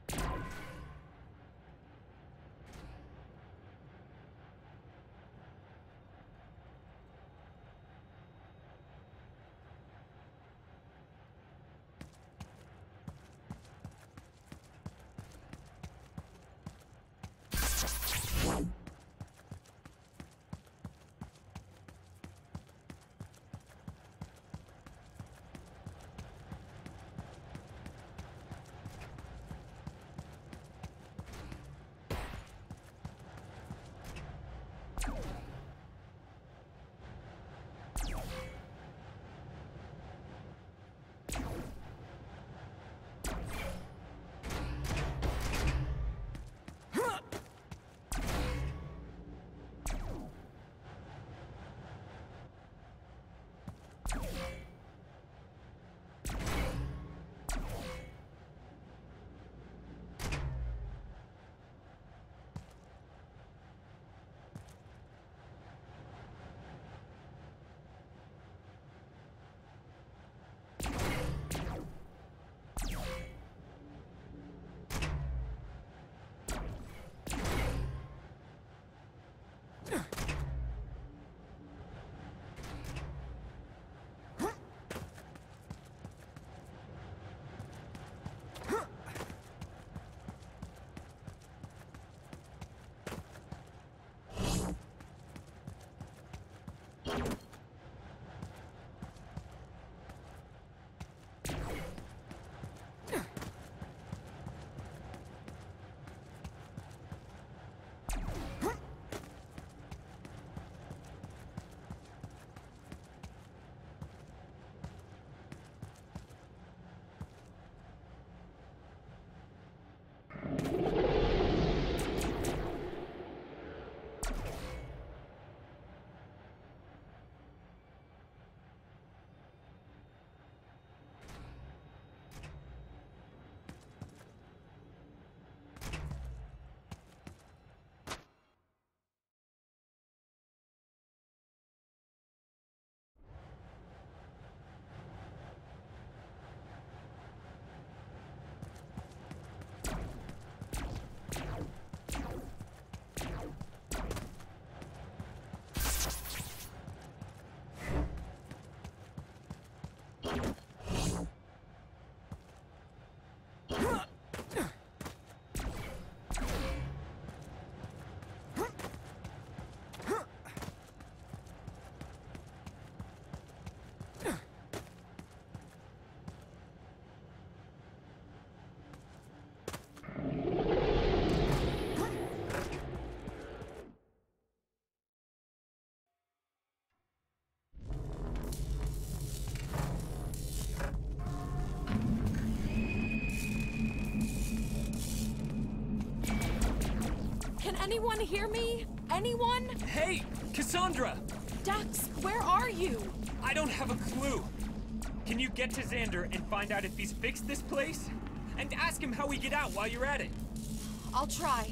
Anyone hear me? Anyone? Hey, Cassandra! Dax, where are you? I don't have a clue. Can you get to Xander and find out if he's fixed this place? And ask him how we get out while you're at it. I'll try.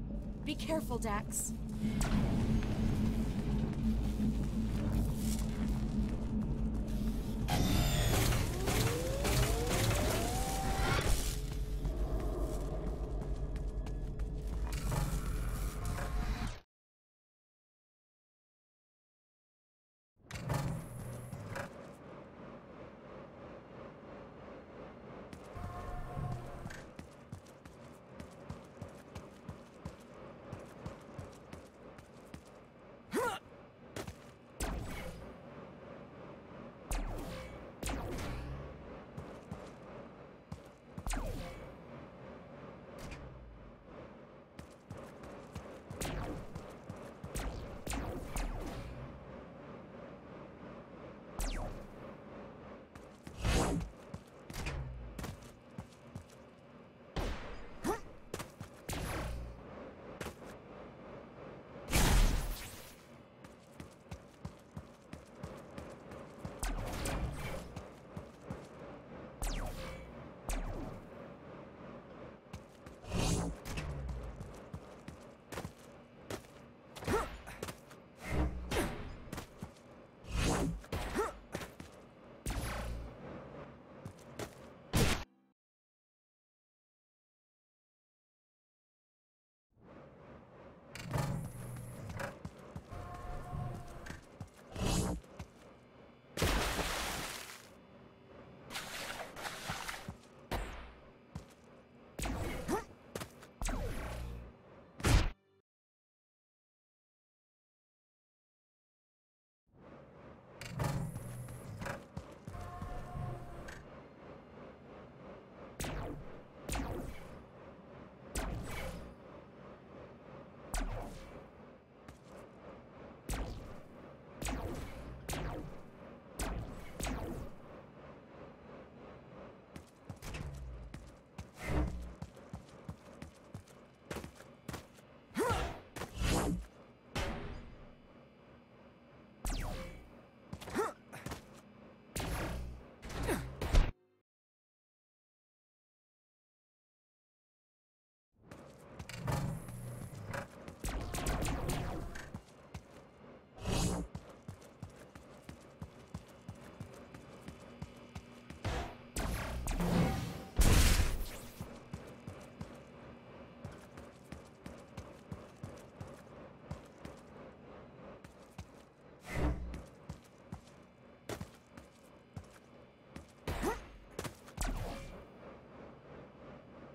Be careful, Dax.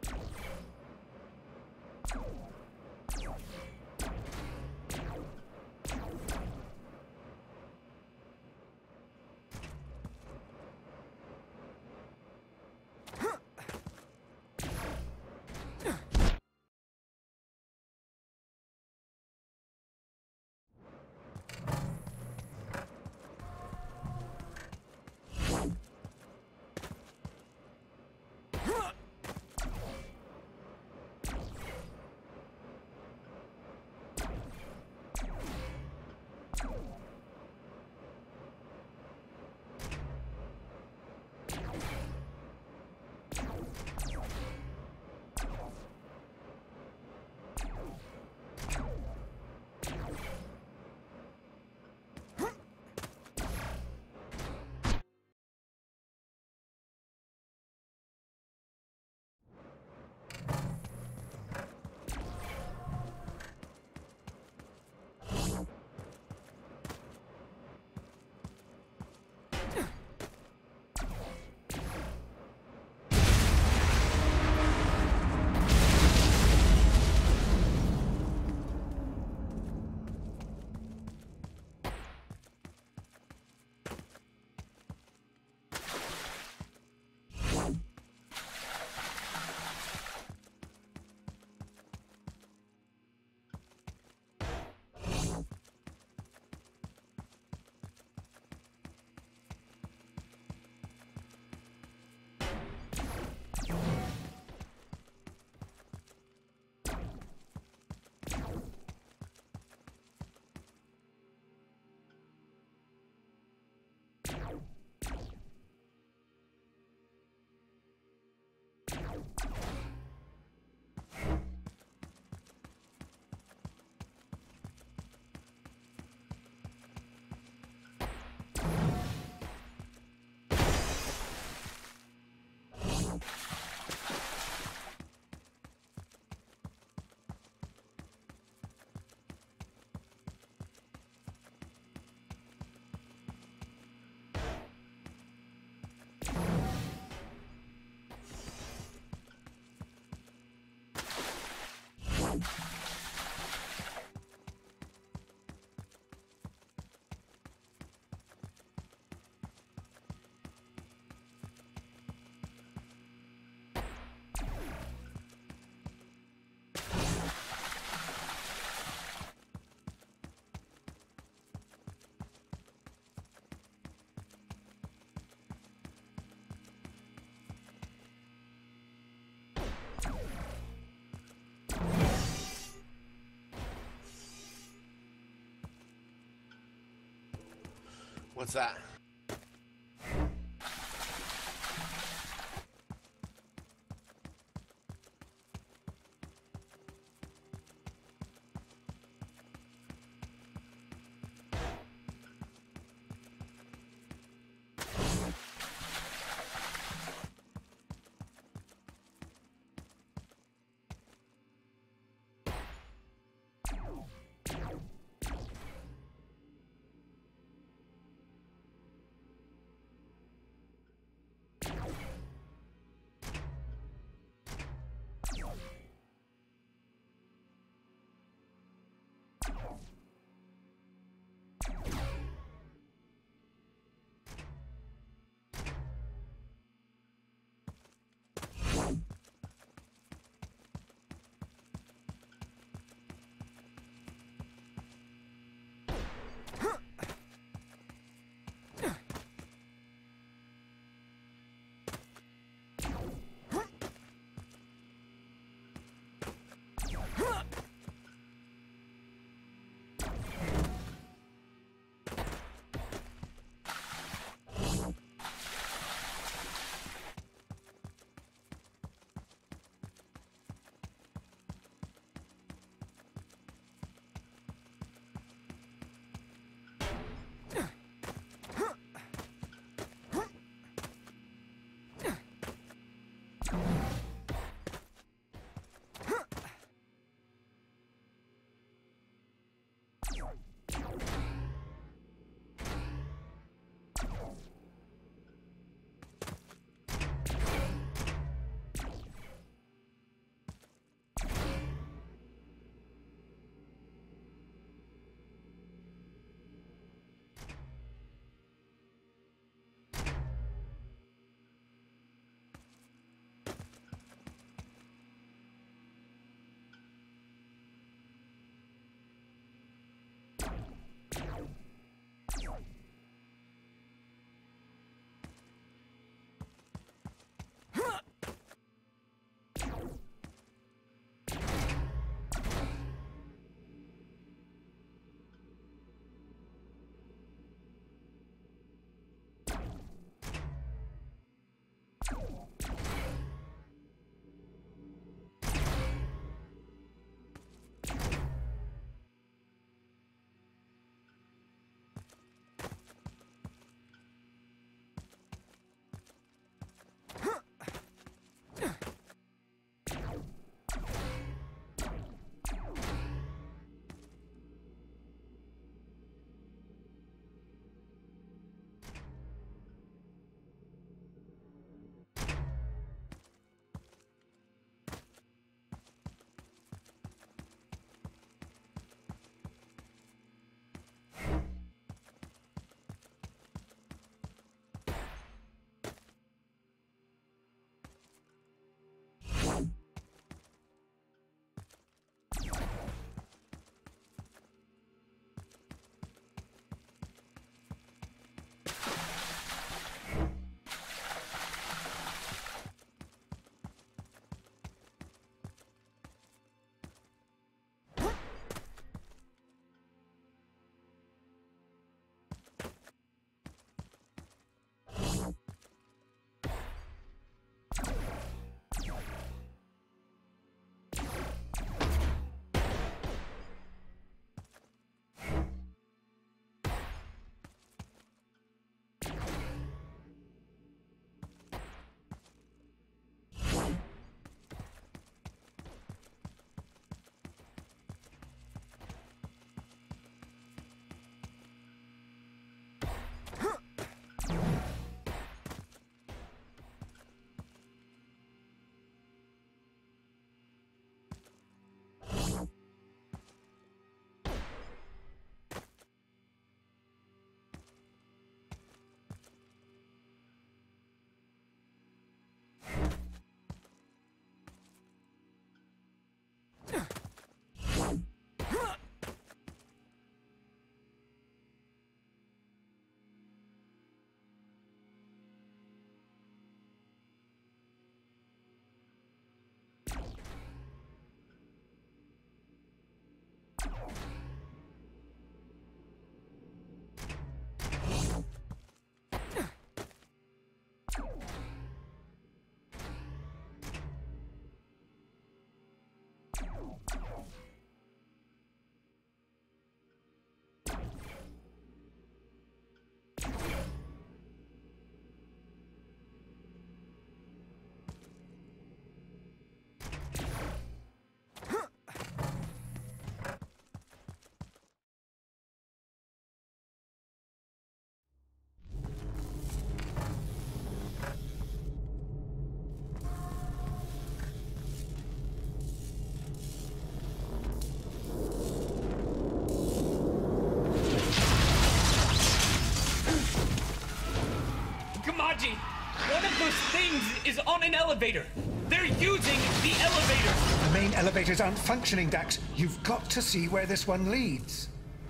What's that? elevator! They're using the elevator! The main elevators aren't functioning, Dax. You've got to see where this one leads.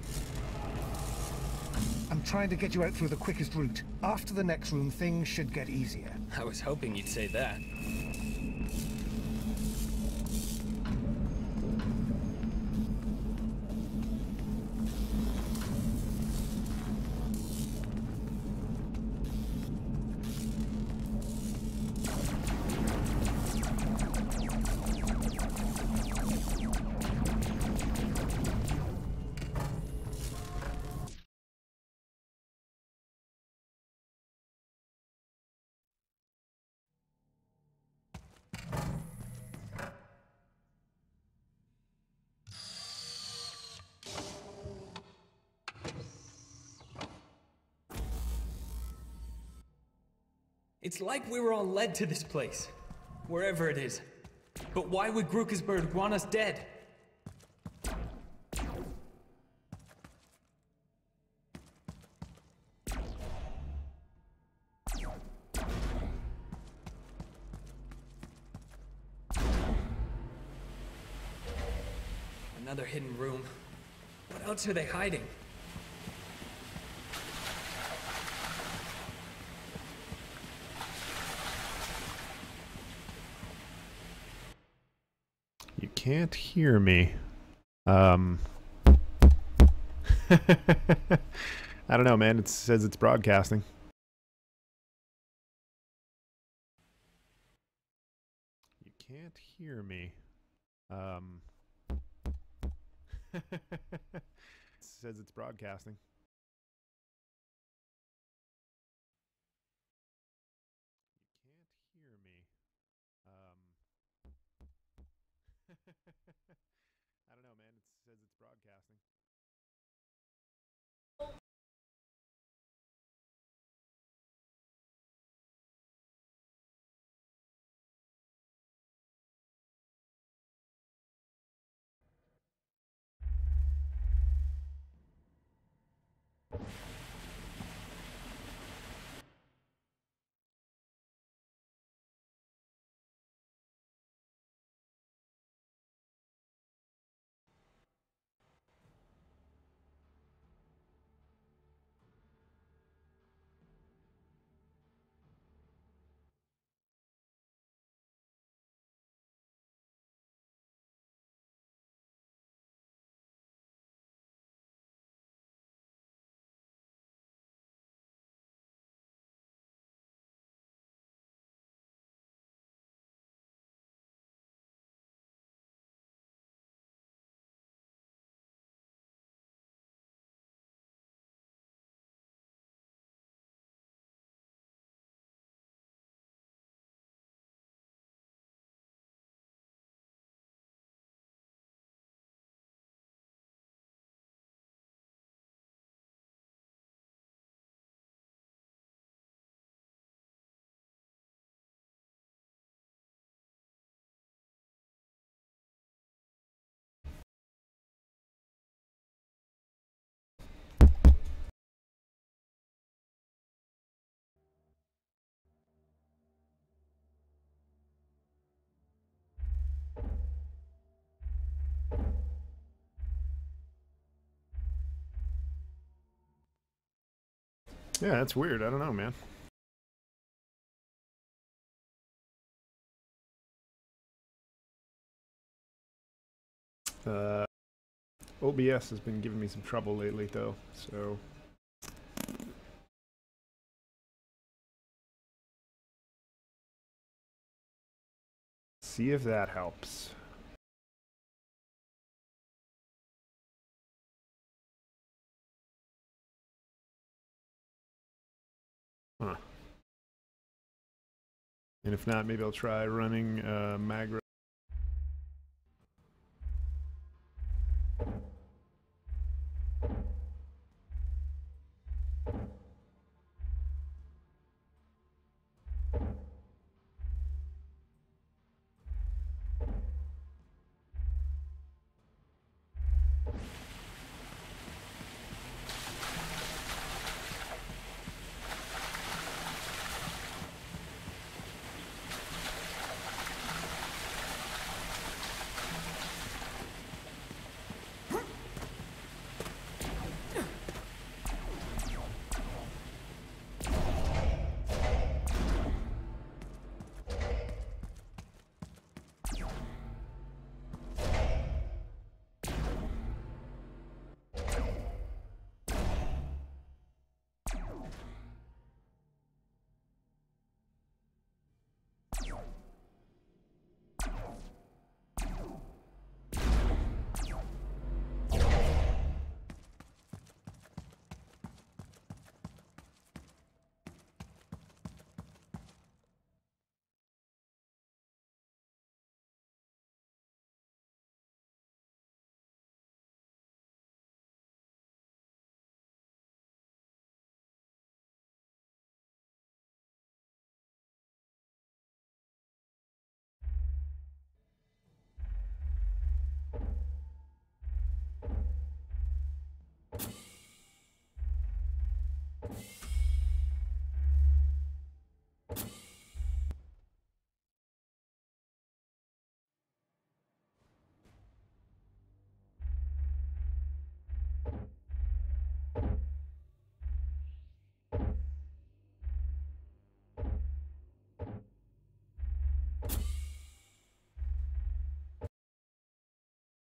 I'm trying to get you out through the quickest route. After the next room, things should get easier. I was hoping you'd say that. It's like we were all led to this place, wherever it is. But why would Grukersberg want us dead? Another hidden room. What else are they hiding? You can't hear me. I don't know, man. It says it's broadcasting. You can't hear me. It says it's broadcasting. You can't hear me. I don't know, man. It says it's broadcasting. Yeah, that's weird. I don't know, man. OBS has been giving me some trouble lately, though, so... See if that helps. Huh. And if not, maybe I'll try running Magrunner.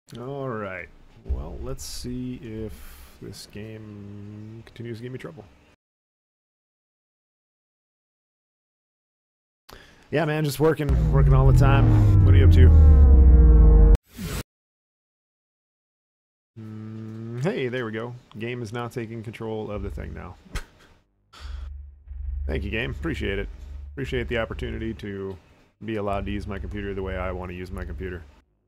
Alright. Well, let's see if this game continues to give me trouble. Yeah, man, just working all the time. What are you up to? Hey, there we go. Game is now taking control of the thing now. Thank you, game. Appreciate it. Appreciate the opportunity to be allowed to use my computer the way I want to use my computer.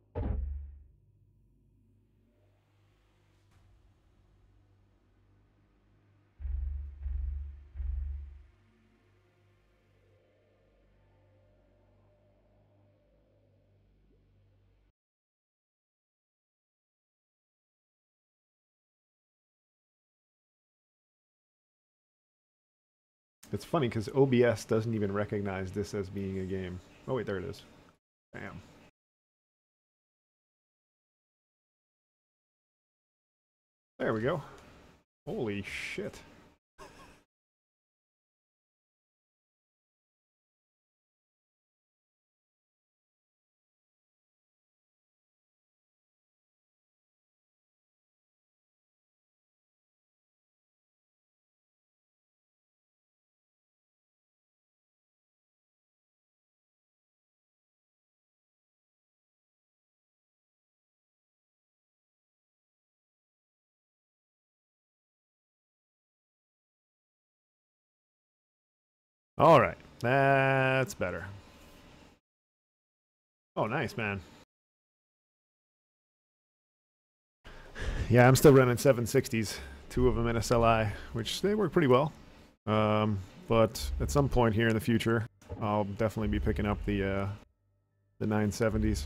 It's funny because OBS doesn't even recognize this as being a game. Oh wait, there it is. Bam. There we go. Holy shit. Alright, that's better. Oh, nice, man. Yeah, I'm still running 760s, 2 of them in SLI, which they work pretty well. But at some point here in the future, I'll definitely be picking up the 970s.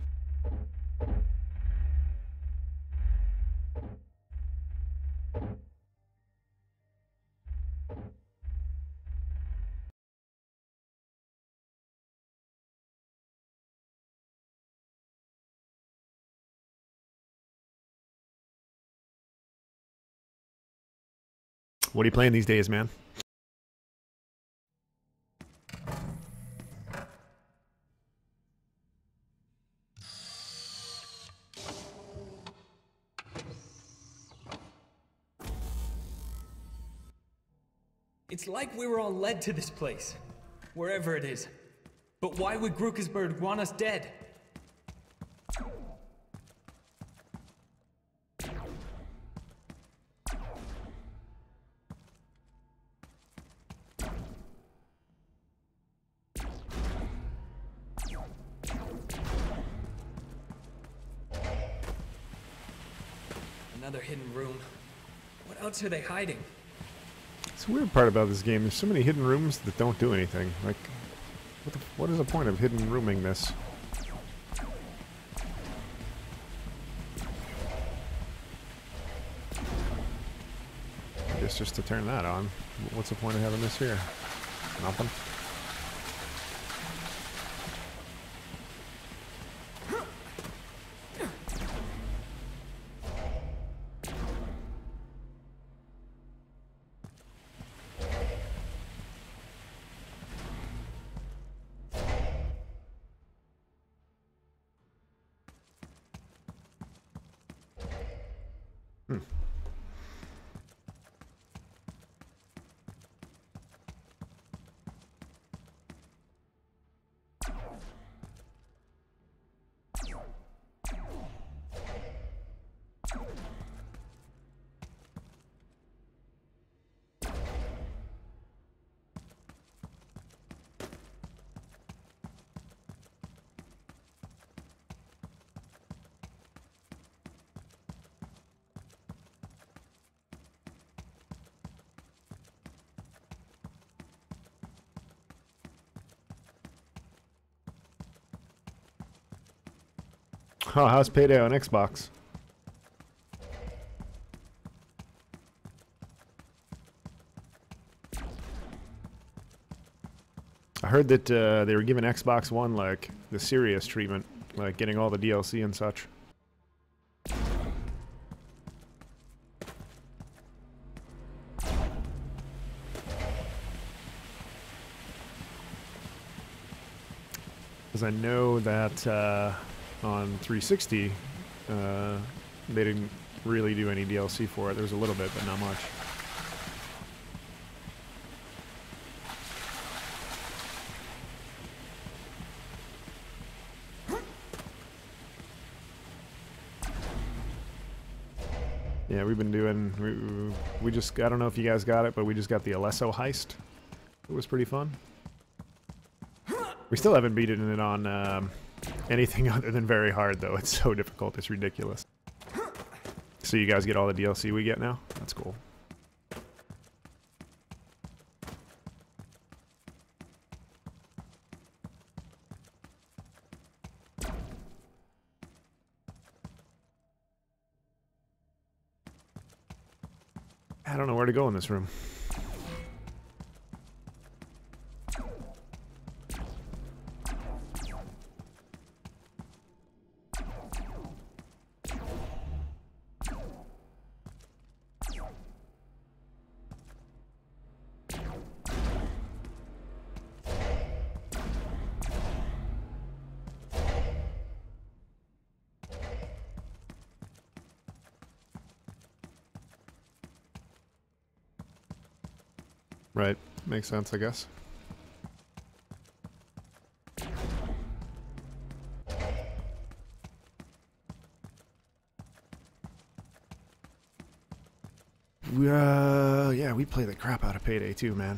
What are you playing these days, man? It's like we were all led to this place, wherever it is. But why would Grukersberg want us dead? Another hidden room. What else are they hiding? It's the weird part about this game. There's so many hidden rooms that don't do anything. Like, what is the point of hidden rooming this? I guess just to turn that on. What's the point of having this here? Nothing. Oh, how's Payday on Xbox? I heard that they were giving Xbox One like the serious treatment, like getting all the DLC and such. Because I know that on 360 they didn't really do any DLC for it. There was a little bit, but not much. Yeah, we've been doing, we just, I don't know if you guys got it, but we just got the Alesso heist. It was pretty fun. We still haven't beaten it on anything other than very hard, though. It's so difficult, it's ridiculous. So you guys get all the DLC we get now? That's cool. I don't know where to go in this room. Right. Makes sense, I guess. Yeah, we play the crap out of Payday 2, man.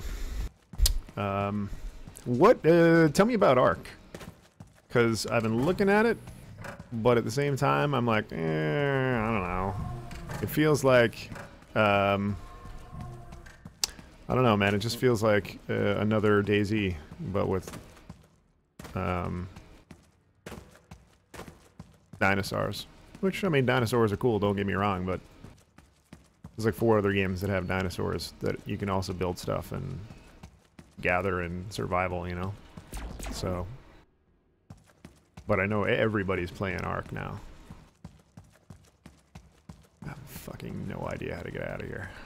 Tell me about Ark. Because I've been looking at it, but at the same time, I'm like, I don't know. It feels like, I don't know, man. It just feels like another DayZ, but with dinosaurs. Which, I mean, dinosaurs are cool, don't get me wrong, but there's like 4 other games that have dinosaurs that you can also build stuff and gather and survival, you know? So, but I know everybody's playing Ark now. I have fucking no idea how to get out of here.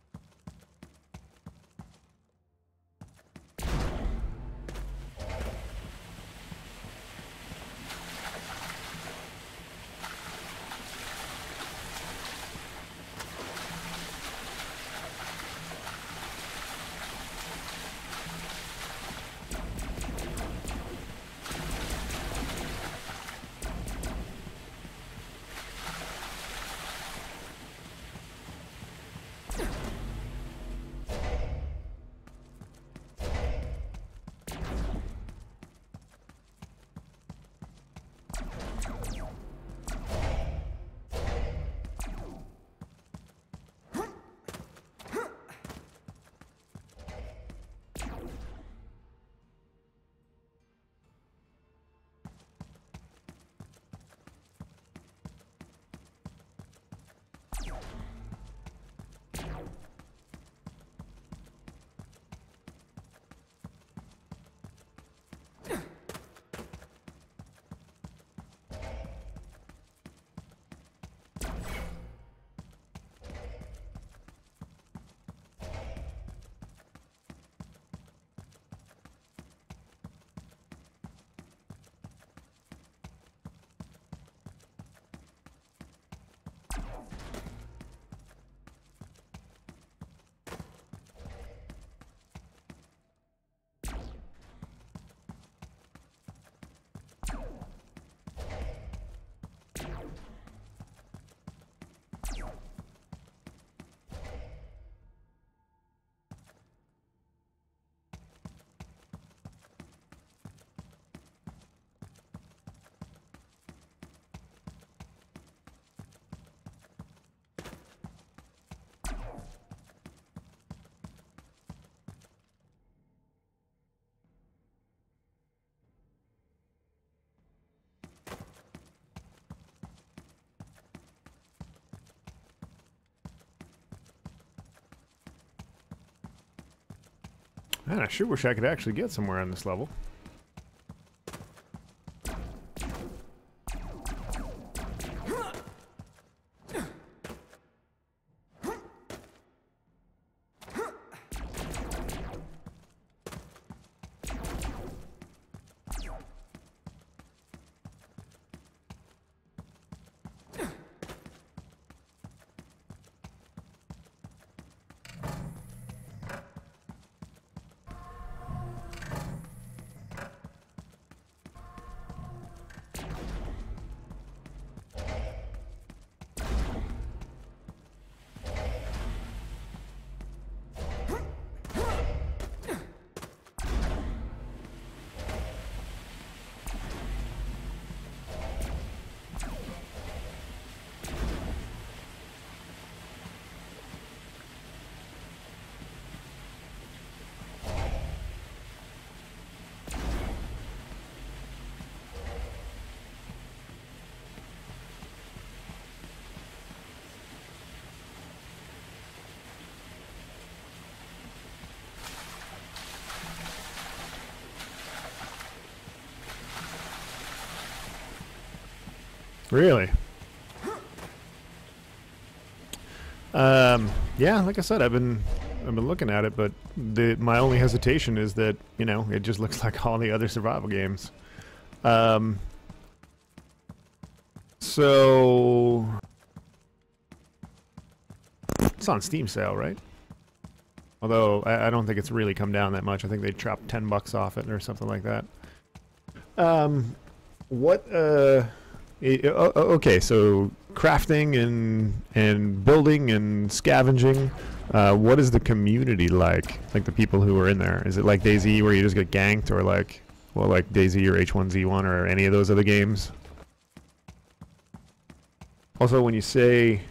Man, I sure wish I could actually get somewhere on this level. Really? Yeah, like I said, I've been looking at it, but my only hesitation is that, you know, it just looks like all the other survival games. So it's on Steam sale, right? Although I don't think it's really come down that much. I think they dropped $10 off it or something like that. Okay, so crafting and building and scavenging. What is the community like? Like the people who are in there? Is it like DayZ where you just get ganked, or like, well, like DayZ or H1Z1 or any of those other games? Also, when you say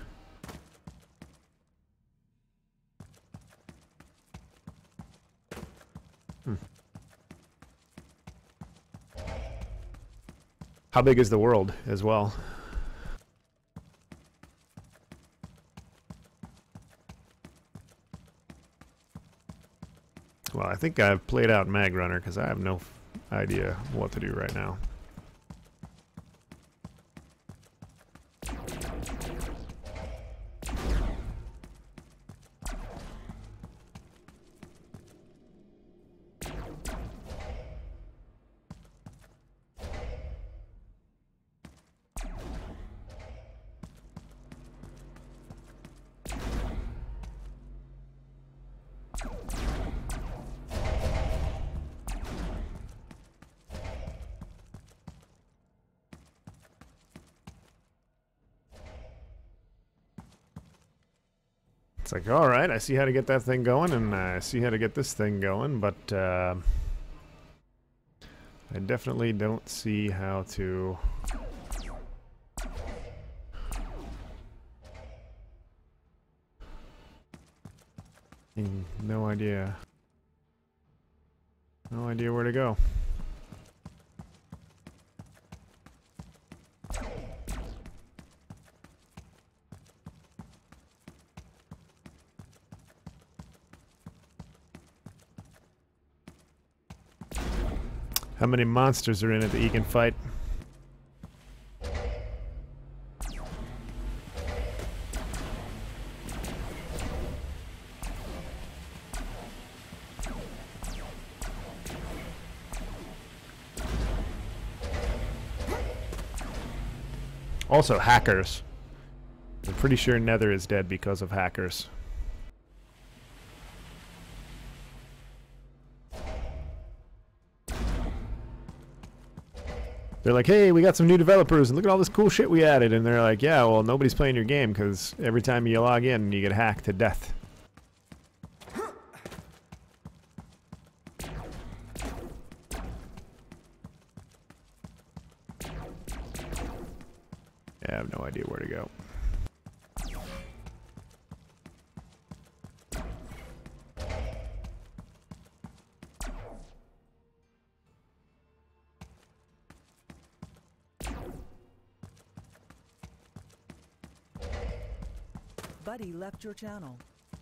how big is the world as well? Well, I think I've played out Magrunner because I have no idea what to do right now. It's like, all right, I see how to get that thing going, and I see how to get this thing going, but I definitely don't see how to... No idea. No idea where to go. How many monsters are in it that you can fight? Also, hackers. I'm pretty sure Nether is dead because of hackers. They're like, hey, we got some new developers, and look at all this cool shit we added. And they're like, yeah, well, nobody's playing your game, because every time you log in, you get hacked to death. Yeah, I have no idea where to go. Buddy left your channel.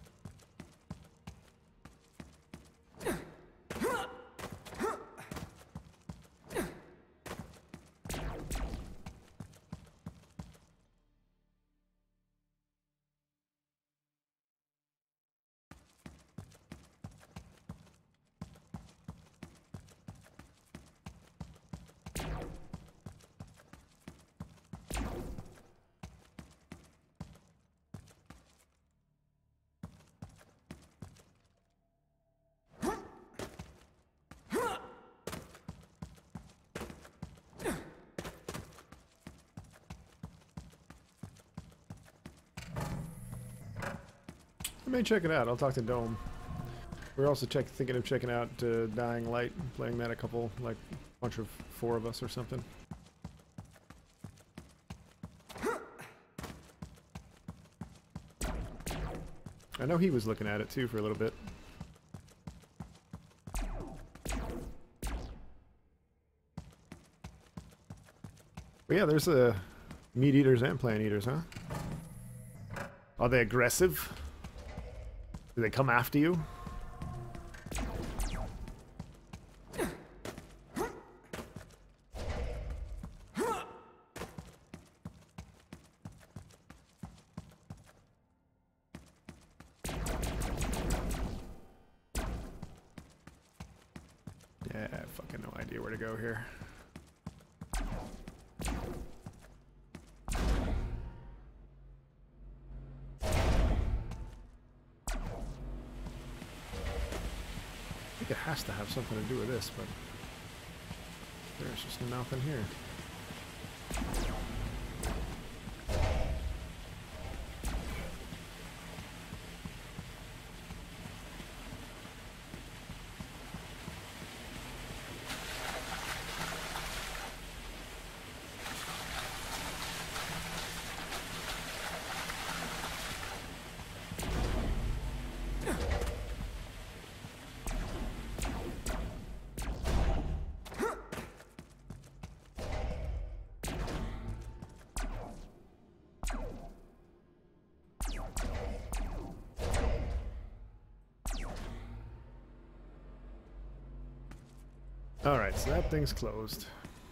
I may check it out. I'll talk to Dome. We're also thinking of checking out Dying Light, playing that a bunch of 4 of us or something. I know he was looking at it too for a little bit. But yeah, there's meat eaters and plant eaters, huh? Are they aggressive? Do they come after you? fucking no idea where to go here. I think it has to have something to do with this, but there's just nothing here. Alright, so that thing's closed.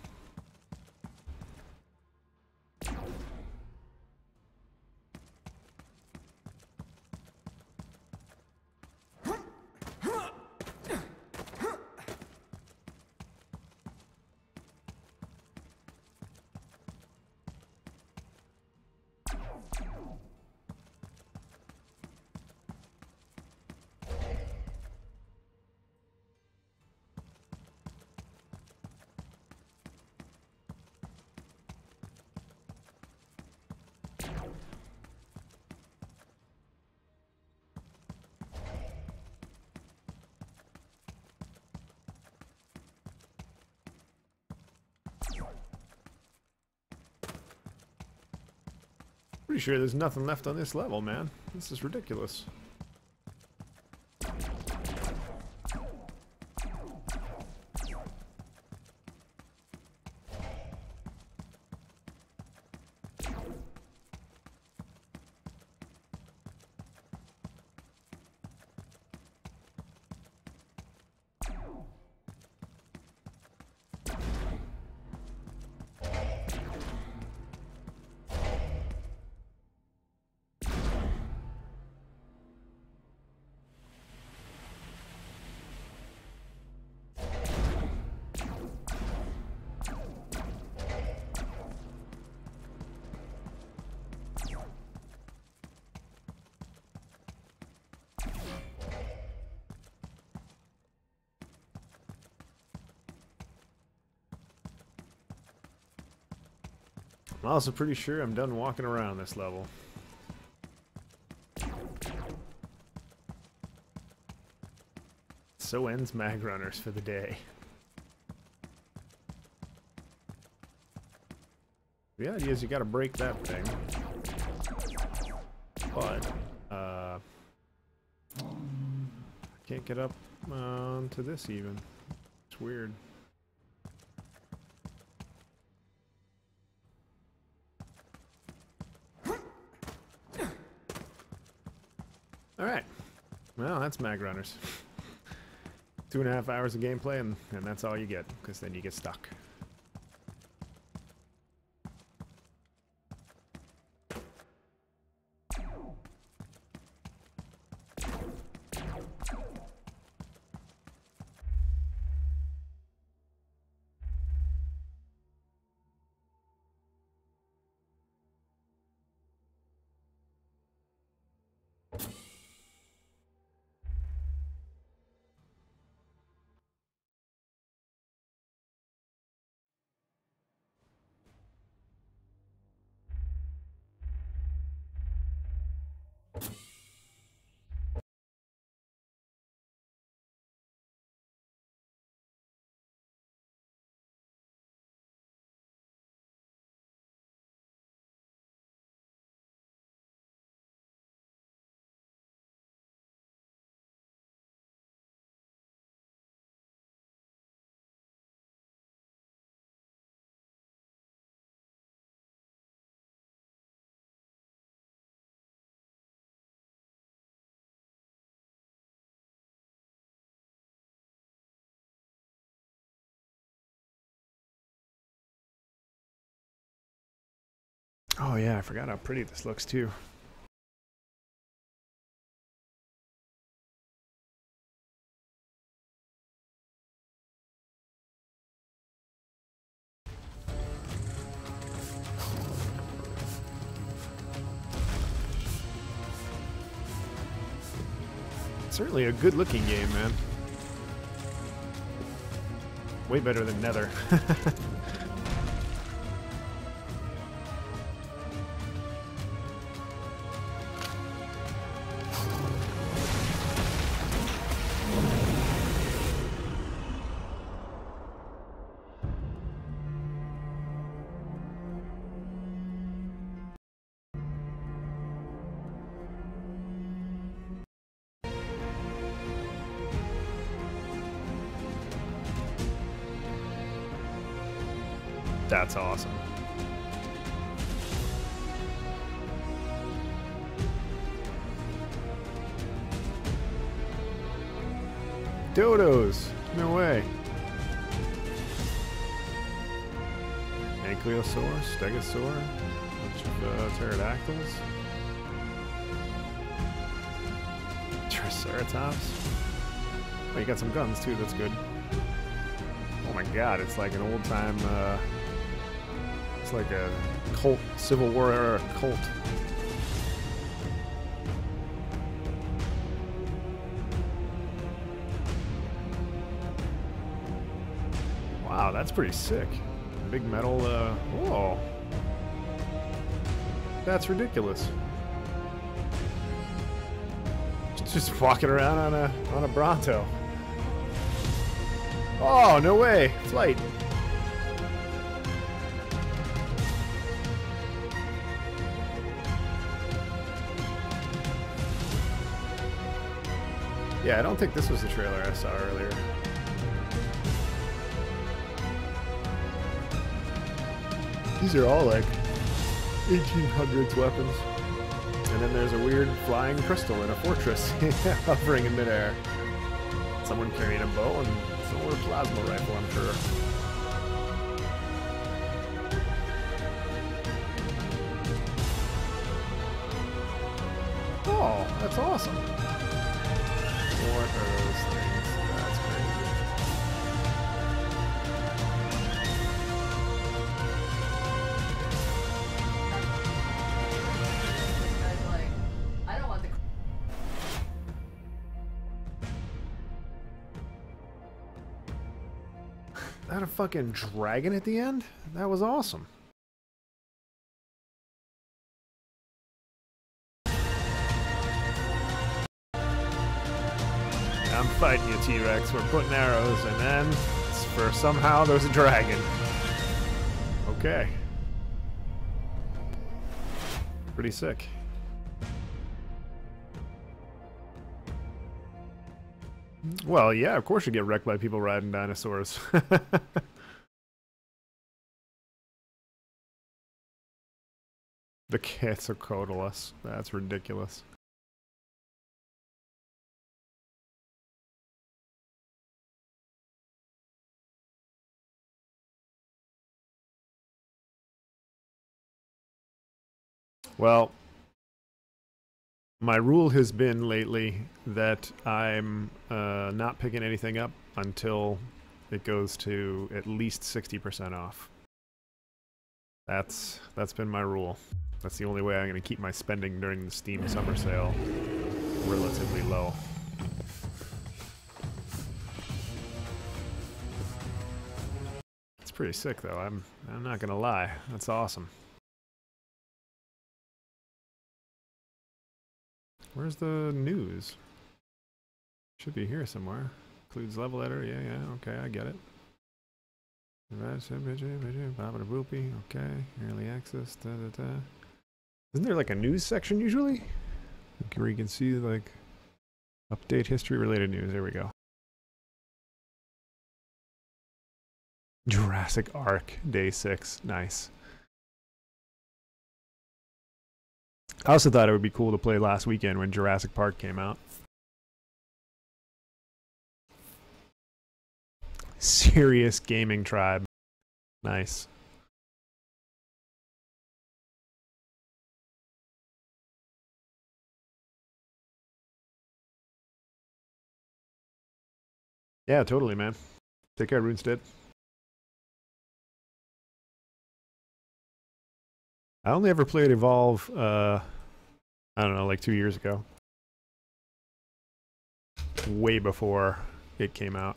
Pretty sure there's nothing left on this level, man. This is ridiculous. I'm also pretty sure I'm done walking around this level. So ends Magrunners for the day. The idea is you gotta break that thing. But, I can't get up to this even. It's weird. Alright. Well, that's Magrunners. 2.5 hours of gameplay, and that's all you get, because then you get stuck. Oh yeah, I forgot how pretty this looks too. certainly a good-looking game, man. Way better than Nether. That's awesome. Dodos! No way. Ankylosaur, Stegosaur, bunch of pterodactyls. Triceratops. Oh, you got some guns too, that's good. Oh my god, it's like an old time, it's like a cult, Civil War era cult. Wow, that's pretty sick. Big metal, whoa. That's ridiculous. Just walking around on a Bronto. Oh, no way. Flight. Yeah, I don't think this was the trailer I saw earlier. These are all like 1800s weapons. And then there's a weird flying crystal in a fortress hovering in midair. Someone carrying a bow and someone with a plasma rifle, I'm sure. Oh, that's awesome. What are those things? That's crazy. That a fucking dragon at the end? That was awesome. I'm fighting you, T-Rex. We're putting arrows, and then for somehow there's a dragon. Okay. Pretty sick. Well, yeah, of course you get wrecked by people riding dinosaurs. The Quetzalcoatlus. That's ridiculous. Well, my rule has been lately that I'm not picking anything up until it goes to at least 60% off. That's been my rule. That's the only way I'm going to keep my spending during the Steam summer sale relatively low. It's pretty sick though. I'm not going to lie. That's awesome. Where's the news? Should be here somewhere. Includes level editor. Yeah, okay, I get it. Okay, early access. Isn't there like a news section usually? Where you can see like update history related news. There we go. Jurassic Ark Day 6. Nice. I also thought it would be cool to play last weekend when Jurassic Park came out. Serious gaming tribe. Nice. Yeah, totally, man. Take care, Runestead. I only ever played Evolve, I don't know, like 2 years ago. way before it came out.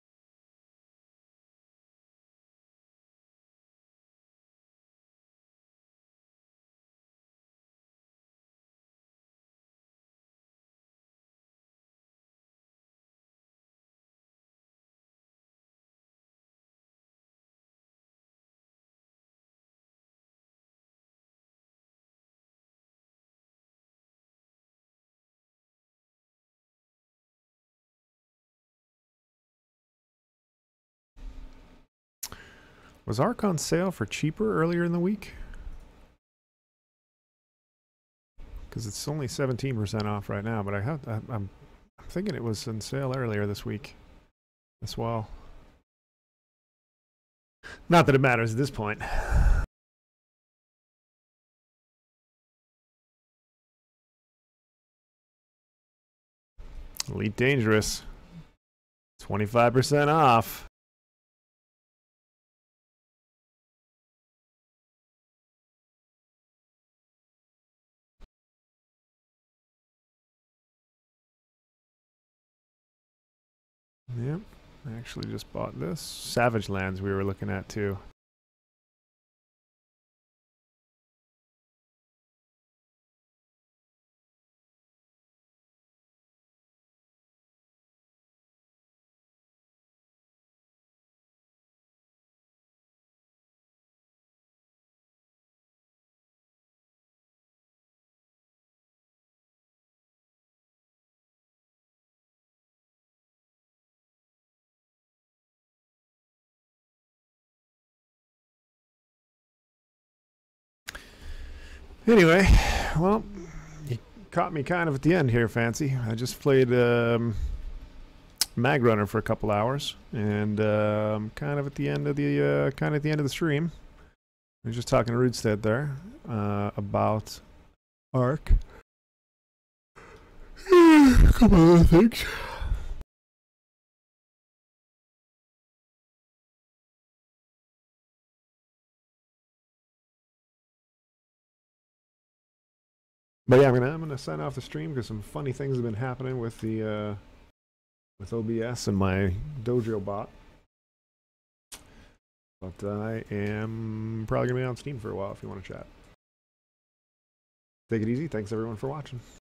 Was Ark on sale for cheaper earlier in the week? Because it's only 17% off right now, but I'm thinking it was on sale earlier this week as well. Not that it matters at this point. Elite Dangerous. 25% off. Yep, I actually just bought this. Savage Lands we were looking at too. Anyway, well, you caught me kind of at the end here, Fancy. I just played Magrunner for a couple hours, and kind of at the end of the stream. I was just talking to Rudstead there about Ark. A couple other things. But yeah, I'm gonna sign off the stream because some funny things have been happening with the with OBS and my Dojo bot. But I am probably gonna be on Steam for a while if you want to chat. Take it easy. Thanks everyone for watching.